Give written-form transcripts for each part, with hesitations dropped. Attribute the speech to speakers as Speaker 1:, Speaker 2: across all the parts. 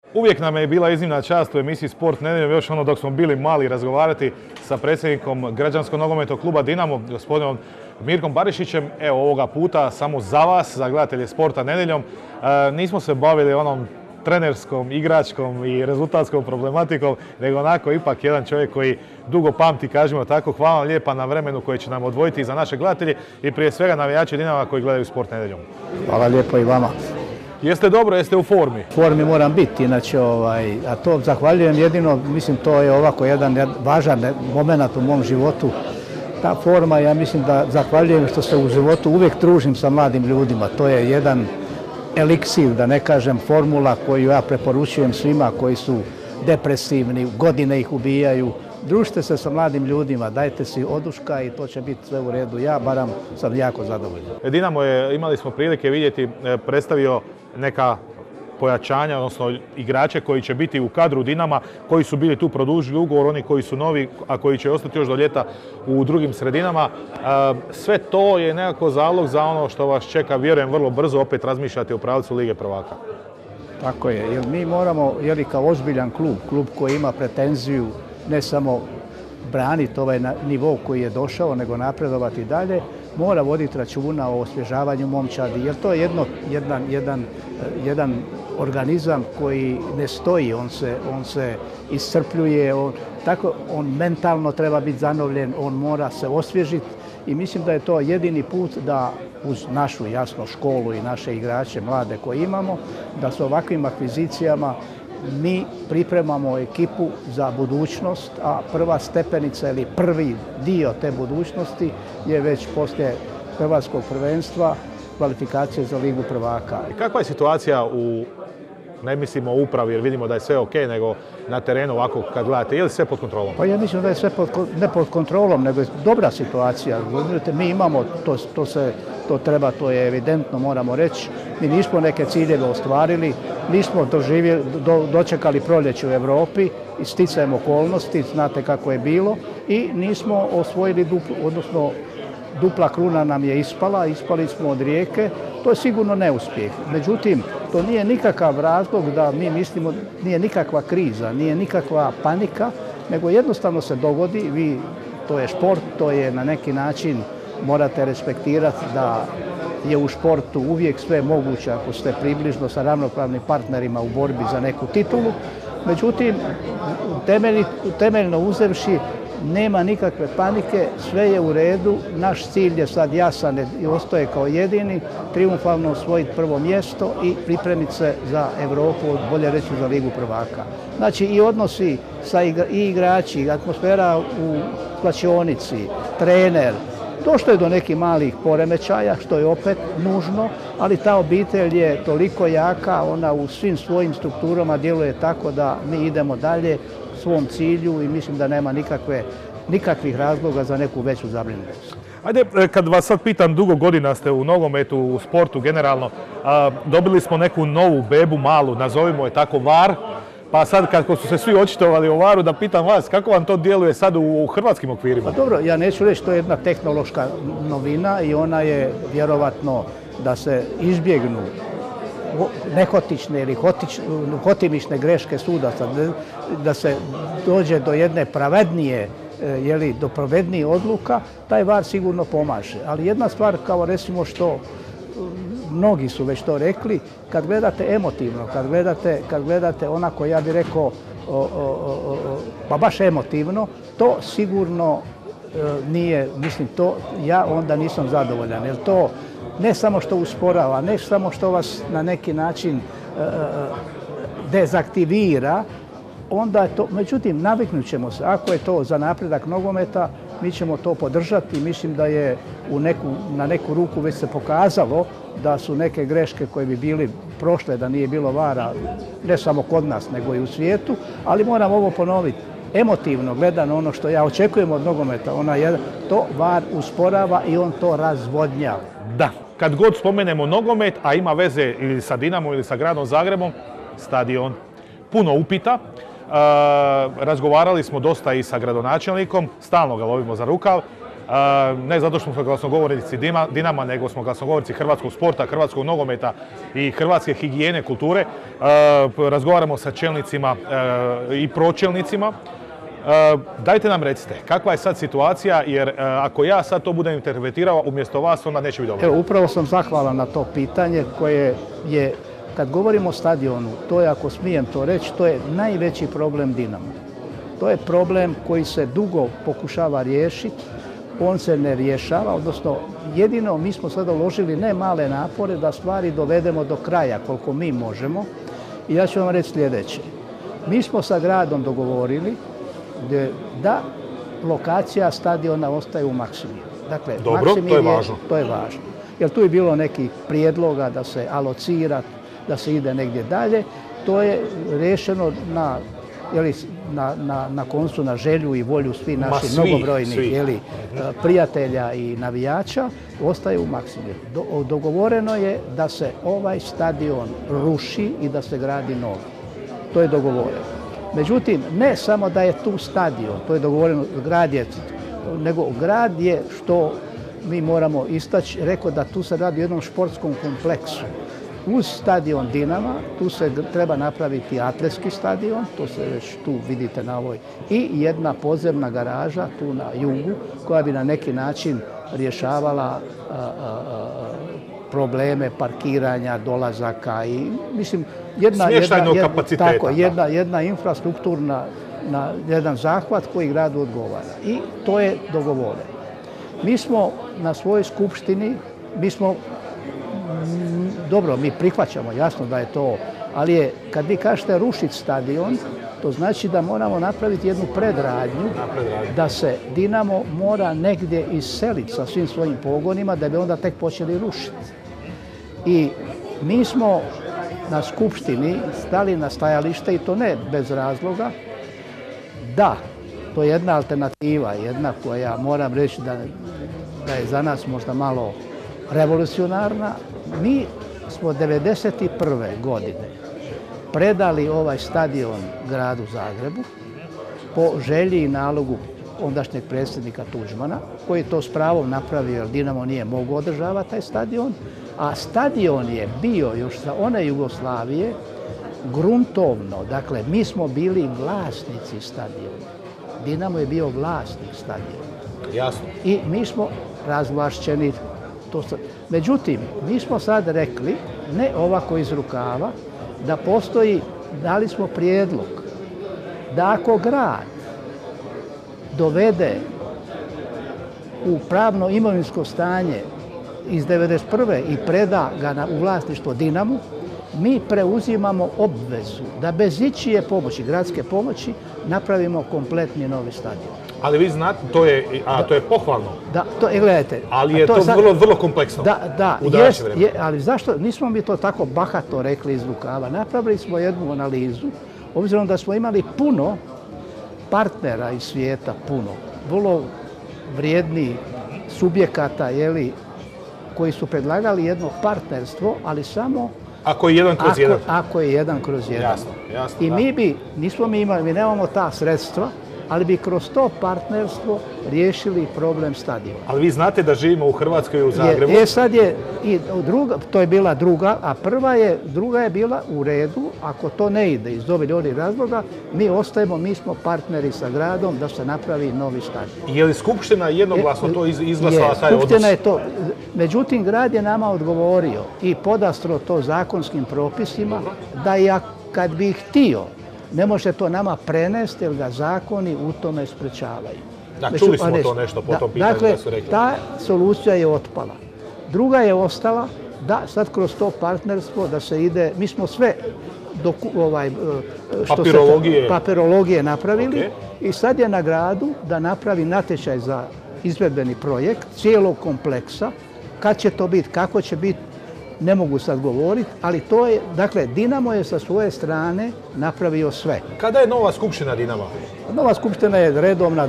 Speaker 1: Uvijek nam je bila iznimna čast u emisiji Sport nedjeljom, još ono dok smo bili mali, razgovarati sa predsjednikom Građanskog nogometnog kluba Dinamo, gospodinom Mirkom Barišićem. Evo ovoga puta samo za vas, za gledatelje Sporta nedjeljom. Nismo se bavili onom trenerskom, igračkom i rezultatskom problematikom, nego onako ipak jedan čovjek koji dugo pamti, kažemo tako. Hvala vam lijepa na vremenu koji će nam odvojiti za naše gledatelje i prije svega navijači Dinama koji gledaju Sport nedjeljom.
Speaker 2: Hvala lijepo i vama.
Speaker 1: Jeste dobro, jeste u formi?
Speaker 2: U formi moram biti, inače, a to zahvaljujem jedino, mislim to je ovako jedan važan moment u mom životu. Ta forma, ja mislim da zahvaljujem što se u životu uvijek družim sa mladim ljudima. To je jedan eliksir, da ne kažem formula koju ja preporučujem svima koji su depresivni, godine ih ubijaju. Družite se sa mladim ljudima, dajte si oduška i to će biti sve u redu. Ja baram sam jako zadovoljan.
Speaker 1: Dinamo je, imali smo prilike vidjeti, predstavio neka pojačanja, odnosno igrače koji će biti u kadru Dinama, koji su bili tu produžili ugovor, oni koji su novi, a koji će ostati još do ljeta u drugim sredinama. Sve to je nekako zalog za ono što vas čeka, vjerujem, vrlo brzo opet razmišljati o pravcu Lige prvaka.
Speaker 2: Tako je, jer mi moramo, kao ozbiljan klub koji ima pretenziju ne samo braniti ovaj nivo koji je došao, nego napredovati dalje, mora voditi računa o osvježavanju momčadi, jer to je jedan organizam koji ne stoji, on se iscrpljuje, on mentalno treba biti zanovljen, on mora se osvježiti i mislim da je to jedini put da uz našu jasno školu i naše igrače mlade koje imamo, da s ovakvim akvizicijama mi pripremamo ekipu za budućnost, a prva stepenica ili prvi dio te budućnosti je već poslije hrvatskog prvenstva kvalifikacije za Ligu prvaka.
Speaker 1: Kakva je situacija ne mislimo o upravi jer vidimo da je sve ok, nego na terenu ovako kad gledate, je li sve pod kontrolom?
Speaker 2: Pa ja mislim da je sve ne pod kontrolom, nego je dobra situacija. Mi imamo, to je evidentno, moramo reći, mi nismo neke ciljeve ostvarili, nismo dočekali proljeće u Europi i sticajem okolnosti, znate kako je bilo, i nismo osvojili dupla kruna nam je ispali smo od Rijeke, to je sigurno neuspjeh. Međutim, to nije nikakav razlog da mi mislimo, nije nikakva kriza, nije nikakva panika, nego jednostavno se dogodi, to je šport, to je na neki način, morate respektirati da je u športu uvijek sve moguće ako ste približno sa ravnopravnim partnerima u borbi za neku titulu. Međutim, temeljno uzevši, nema nikakve panike, sve je u redu, naš cilj je sad jasan i ostaje kao jedini, triumfalno osvojiti prvo mjesto i pripremiti se za Europu, bolje reći za Ligu prvaka. Znači i odnosi i igrači, atmosfera u slačionici, trener, došlo je do nekih malih poremećaja, što je opet nužno, ali ta obitelj je toliko jaka, ona u svim svojim strukturama djeluje tako da mi idemo dalje svom cilju i mislim da nema nikakvih razloga za neku veću zabrinutost.
Speaker 1: Ajde, kad vas sad pitam, dugo godina ste u nogometu, u sportu generalno, dobili smo neku novu bebu malu, nazovimo je tako VAR, pa sad kako su se svi očitovali o VAR-u, da pitam vas, kako vam to djeluje sad u hrvatskim okvirima?
Speaker 2: Pa dobro, ja neću reći, to je jedna tehnološka novina i ona je vjerovatno da se izbjegnu nehotične ili hotimične greške sudaca, da se dođe do jedne pravednije, do pravednije odluka, taj VAR sigurno pomaže. Ali jedna stvar, kao recimo što mnogi su već to rekli, kad gledate emotivno, kad gledate onako, ja bih rekao, pa baš emotivno, to sigurno nije, mislim, to ja onda nisam zadovoljan, jer to ne samo što usporava, ne samo što vas na neki način dezaktivira, onda je to, međutim, naviknut ćemo se. Ako je to za napredak nogometa, mi ćemo to podržati i mislim da je na neku ruku već se pokazalo da su neke greške koje bi bili prošle da nije bilo VAR-a, ne samo kod nas, nego i u svijetu, ali moram ovo ponoviti. Emotivno gledano ono što ja očekujem od nogometa, to VAR usporava i on to razvodnjava.
Speaker 1: Da, kad god spomenemo nogomet, a ima veze ili sa Dinamom ili sa gradom Zagrebom, stadion. Puno upita. Razgovarali smo dosta i sa gradonačelnikom, stalno ga lovimo za rukav. Ne zato što smo glasnogovornici Dinama, nego smo glasnogovornici hrvatskog sporta, hrvatskog nogometa i hrvatske higijene, kulture. Razgovaramo sa čelnicima i pročelnicima. Dajte nam recite, kakva je sad situacija, jer ako ja sad to budem interpretirao umjesto vas, onda neće biti dobro.
Speaker 2: Evo, upravo sam zahvalan na to pitanje koje je, kad govorimo o stadionu, to je, ako smijem to reći, to je najveći problem Dinama. To je problem koji se dugo pokušava riješiti, on se ne rješava, odnosno jedino mi smo sada uložili ne male napore da stvari dovedemo do kraja koliko mi možemo. I ja ću vam reći sljedeće. Mi smo sa gradom dogovorili da lokacija stadiona ostaje u Maksimiru. Dakle,
Speaker 1: dobro, to je važno.
Speaker 2: To je važno. Jer tu je bilo nekih prijedloga da se alocira, da se ide negdje dalje. To je rješeno na koncu na želju i volju svih naših mnogobrojnih prijatelja i navijača, ostaje u Maksimiru. Dogovoreno je da se ovaj stadion ruši i da se gradi novi. To je dogovoreno. Međutim, ne samo da je tu stadion, to je dogovoreno, nego grad je, što mi moramo istaći, rekao da tu se radi o jednom športskom kompleksu. Uz stadion Dinama, tu se treba napraviti atletski stadion, to se već tu vidite na ovoj, i jedna podzemna garaža tu na jugu, koja bi na neki način rješavala probleme parkiranja, dolazaka i, mislim, jedna infrastrukturna, jedan zahvat koji gradu odgovara. I to je dogovoreno. Mi smo na svojoj skupštini, mi prihvaćamo, jasno da je to, ali je, kad vi kažete rušiti stadion, to znači da moramo napraviti jednu predradnju, da se Dinamo mora negdje iseliti sa svim svojim pogonima, da bi onda tek počeli rušiti. I mi smo na skupštini stali na stajalište, i to ne bez razloga, da, to je jedna alternativa, jedna koja, moram reći da je za nas možda malo revolucionarna. Mi smo 1991. godine predali ovaj stadion gradu Zagrebu po želji i nalogu ondašnjeg predsjednika Tuđmana, koji je to s pravom napravio jer Dinamo nije mogao održavati taj stadion, a stadion je bio još za one Jugoslavije gruntovno, dakle mi smo bili vlasnici stadiona. Dinamo je bio vlasnik stadiona.
Speaker 1: Jasno.
Speaker 2: I mi smo razvlašćeni. Međutim, mi smo sad rekli, ne ovako iz rukava, da postoji, dali smo prijedlog, da ako grad dovede u pravno imovinsko stanje iz 1991. i preda ga u vlasništvo Dinamu, mi preuzimamo obvezu da bez ičije pomoći, gradske pomoći, napravimo kompletni novi stadion.
Speaker 1: Ali vi znate, to je pohvalno.
Speaker 2: Da, gledajte.
Speaker 1: Ali je to vrlo kompleksno.
Speaker 2: Da, ali zašto nismo mi to tako bahato rekli iz rukava? Napravili smo jednu analizu, obzirom da smo imali puno partnera iz svijeta, vrlo vrijednih subjekata, koji su predlagali jedno partnerstvo, ali samo
Speaker 1: ako je jedan kroz jedan.
Speaker 2: Ako je jedan kroz jedan.
Speaker 1: Jasno.
Speaker 2: I mi nemamo ta sredstva, ali bi kroz to partnerstvo riješili problem stadiona.
Speaker 1: Ali vi znate da živimo u Hrvatskoj i u Zagrebu?
Speaker 2: Sad je i druga, to je bila druga, a druga je bila u redu, ako to ne ide iz ovih razloga, mi smo partneri sa gradom da se napravi novi stadion.
Speaker 1: Je li Skupština jednoglasno to izglasala taj odnos?
Speaker 2: Skupština je to, međutim grad je nama odgovorio i podastro to zakonskim propisima, da kad bi htio, ne može to nama prenesti jer ga zakoni u tome sprečavaju.
Speaker 1: Da, čuli smo to nešto po tom pitanju da su rekli.
Speaker 2: Dakle, ta solucija je otpala. Druga je ostala da sad kroz to partnerstvo da se ide, mi smo sve papirologije napravili i sad je na gradu da napravi natječaj za izvedbeni projekt cijelog kompleksa. Kad će to biti, kako će biti, ne mogu sad govoriti, ali to je, dakle, Dinamo je sa svoje strane napravio sve.
Speaker 1: Kada je nova skupština Dinama?
Speaker 2: Nova skupština je redovna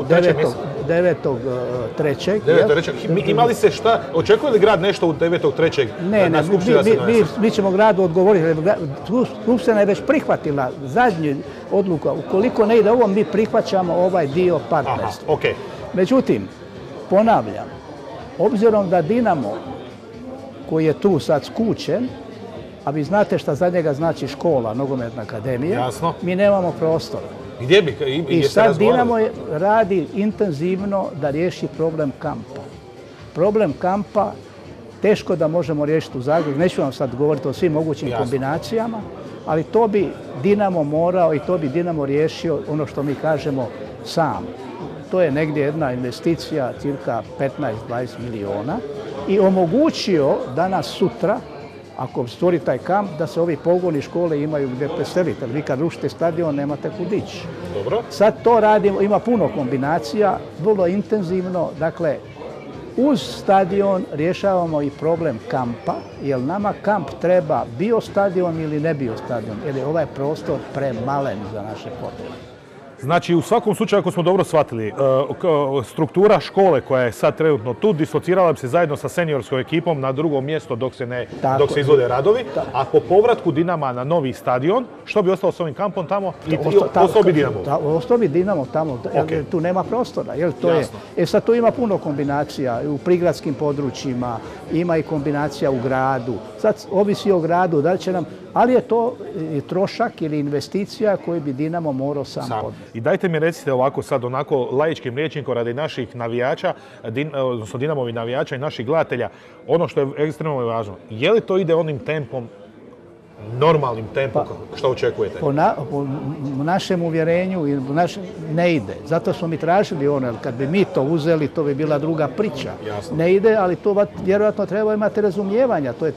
Speaker 2: 9.3.
Speaker 1: Imali se šta, očekuje li grad nešto u 9.3. na skupštini?
Speaker 2: Mi ćemo gradu odgovoriti. Skupština je već prihvatila zadnju odluku. Ukoliko ne ide ovo, mi prihvaćamo ovaj dio partnerstva.
Speaker 1: Međutim,
Speaker 2: ponavljam, obzirom da Dinamo, koji je tu sad skučen, a vi znate šta za njega znači škola, nogometna akademija,
Speaker 1: Jasno.
Speaker 2: mi nemamo prostora.
Speaker 1: Gdje bi?
Speaker 2: I sad Dinamo radi intenzivno da riješi problem kampa. Problem kampa teško da možemo riješiti u Zagrebu. Neću vam sad govoriti o svim mogućim kombinacijama, ali to bi Dinamo morao i to bi Dinamo riješio, ono što mi kažemo, sam. To je negdje jedna investicija, cirka 15-20 milijuna i omogućio danas sutra, ako stvori taj kamp, da se ovi pogoni škole imaju gdje preseliti. Vi kad rušite stadion, nemate kud ići.
Speaker 1: Dobro.
Speaker 2: Sad to radimo, ima puno kombinacija, vrlo intenzivno. Dakle, uz stadion rješavamo i problem kampa, jer nama kamp treba bio stadion ili ne bio stadion, jer je ovaj prostor premalen za naše potrebe.
Speaker 1: Znači, u svakom slučaju, ako smo dobro shvatili, struktura škole koja je sad trenutno tu dislocirala bi se zajedno sa seniorskom ekipom na drugo mjesto dok se izvode radovi, a po povratku Dinama na novi stadion, što bi ostalo s ovim kampom tamo i ostao bi Dinamo?
Speaker 2: Ostao bi Dinamo tamo, tu nema prostora. Sad tu ima puno kombinacija u prigradskim područjima, ima i kombinacija u gradu. Sad ovisi o gradu, da li će nam, ali je to trošak ili investicija koju bi Dinamo morao sam podnijeti.
Speaker 1: I dajte mi recite ovako sad, onako laičkim rječnikom radi naših navijača, odnosno Dinamovi navijača i naših gledatelja, ono što je ekstremno važno, je li to ide onim tempom, normalnim tempom, što očekujete?
Speaker 2: Po našem uvjerenju ne ide. Zato smo mi tražili ono, jer kad bi mi to uzeli, to bi bila druga priča.
Speaker 1: Jasno.
Speaker 2: Ne ide, ali to vjerojatno treba imati razumijevanja. To je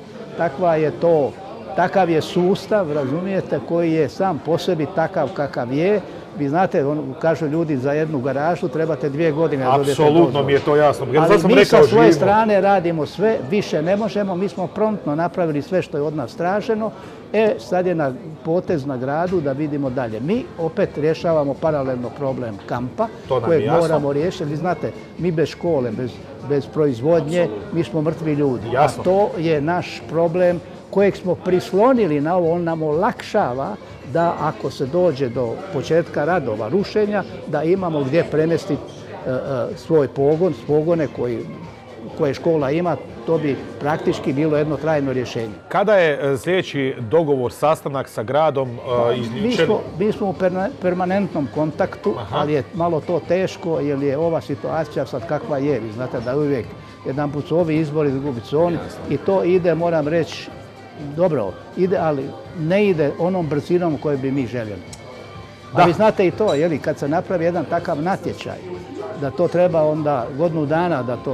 Speaker 2: takav je sustav, razumijete, koji je sam po sebi takav kakav je. Vi znate, kažu ljudi za jednu garažu trebate 2 godine da dobijete dozvolu.
Speaker 1: Apsolutno mi je to jasno.
Speaker 2: Ali mi sa svoje strane radimo sve, više ne možemo. Mi smo promptno napravili sve što je od nas traženo. Sad je na potez na gradu da vidimo dalje. Mi opet rješavamo paralelno problem kampa kojeg moramo riješiti. Vi znate, mi bez škole, bez proizvodnje, mi smo mrtvi ljudi. A to je naš problem kojeg smo prislonili na ovo. On nam olakšava da ako se dođe do početka radova, rušenja, da imamo gdje premjestiti svoj pogon, pogone koje škola ima, to bi praktički bilo jedno trajno rješenje.
Speaker 1: Kada je sljedeći dogovor, sastanak sa gradom izljučen?
Speaker 2: Mi smo u permanentnom kontaktu, ali je malo to teško jer je ova situacija sad kakva je. Vi znate da uvijek jedanput su ovi izbori, drugi su oni i to ide, moram reći, dobro, ide, ali ne ide onom brzinom koju bi mi željeli. A vi znate i to, kad se napravi jedan takav natječaj, da to treba onda godinu dana, da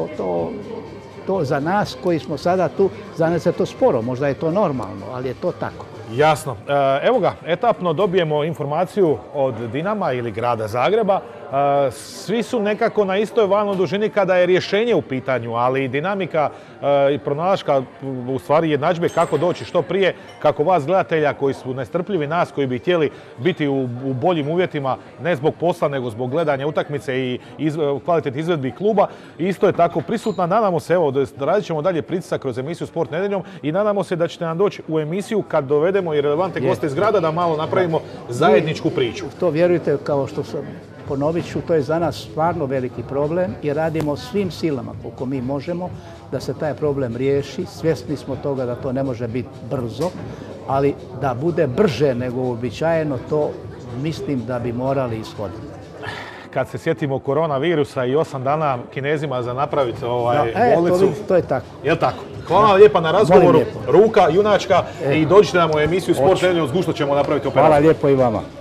Speaker 2: to za nas koji smo sada tu, za nas je to sporo, možda je to normalno, ali je to tako.
Speaker 1: Jasno. Evo ga, etapno dobijemo informaciju od Dinama ili grada Zagreba. Svi su nekako na istoj valnoj dužini kada je rješenje u pitanju, ali i dinamika i pronalaška, u stvari jednadžbe kako doći što prije, kako vas gledatelja koji su nestrpljivi, nas koji bi htjeli biti u boljim uvjetima, ne zbog posla nego zbog gledanja utakmice i kvalitet izvedbi kluba. Isto je tako prisutna. Nadamo se, evo, radit ćemo dalje pritisak kroz emisiju Sport nedjeljom i nadamo se da ćete nam doći u emisiju kad dovedemo i relevantne goste iz grada da malo napravimo zajedničku priču.
Speaker 2: To vjerujte, kao što sam ponovit ću, to je za nas stvarno veliki problem i radimo svim silama koliko mi možemo da se taj problem riješi. Svjesni smo toga da to ne može biti brzo, ali da bude brže nego uobičajeno, to mislim da bi morali ishoditi.
Speaker 1: Kad se sjetimo koronavirusa i 8 dana Kinezima za napraviti bolnicu.
Speaker 2: To je tako.
Speaker 1: Je li tako? Hvala vam lijepa na razgovoru. Ruka, junačka i dođite nam u emisiju Sport nedjeljom, zgušno ćemo napraviti operaciju.
Speaker 2: Hvala lijepo i vama.